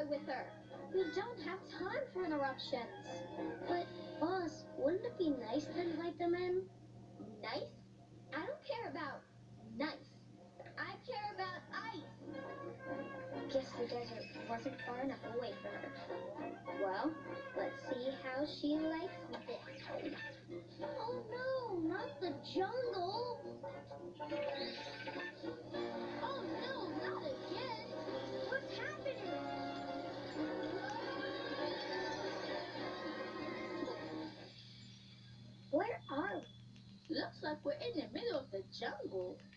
together with her. We don't have time for interruptions. But, boss, wouldn't it be nice to invite them in? Nice? I don't care about nice. I care about ice. Guess the desert wasn't far enough away for her. Well, let's see how she likes this. Oh no, not the jungle. Oh no, not again. What's happening? Where are we? Looks like we're in the middle of the jungle.